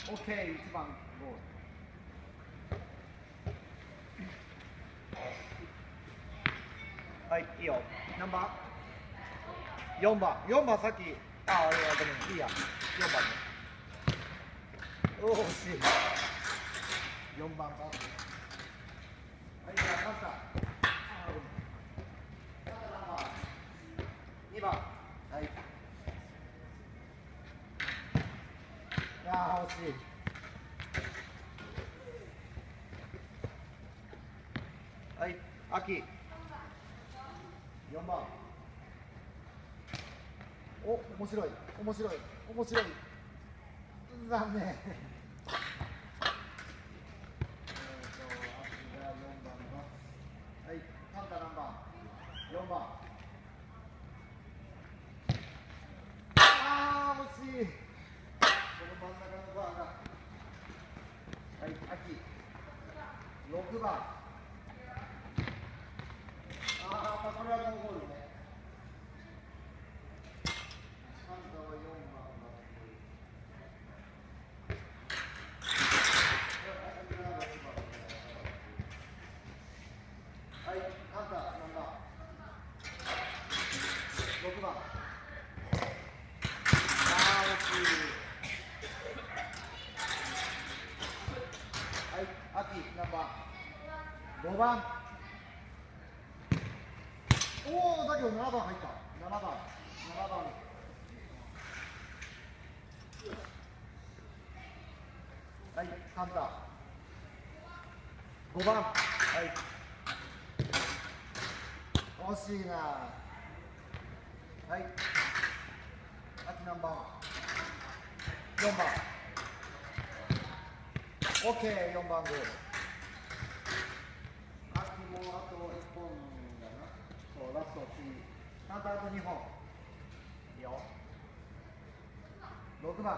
OK、1番ゴール。はい、いいよ。何番 ?4 番。4番さっき、あ、いや、ごめん、いいや。4番ね。おー、惜しい。4番か。はい、じゃあ、勝った。2番。はい。いやー、惜しい。はい、秋。4番。お、面白い。面白い。面白い。残念。秋が4番の。はい、カンタ何番 ?4 番。あー、惜しい。この真ん中のバーが。はい、秋。6番。ああ、これはノーゴールね。カンタは4番だ。はい、カンタ何番 ?6 番。ああ、惜しい。はい、秋何番 ?5 番。おお、だけど7番入った。7番。7番。はい、カンタ。5番。はい。惜しいな。はい。秋何番 ?4 番。オッケー、4番ゴール。秋もあと1本だな。そう、ラスト次。カンタあと2本。いいよ。6番。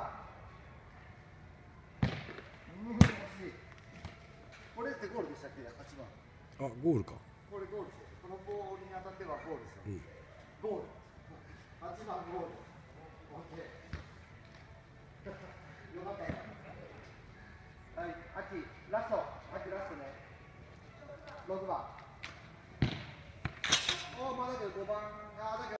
惜しい。これってゴールでしたっけ、8番。 あ、ゴールか。 これゴールです。このボールに当たってはゴールですよ。 うん。 ゴール。8番ゴール。オッケー。よかったよ。はい、秋、ラスト。秋ラストね。6番。おお、まだだけど5番。あ、だけど。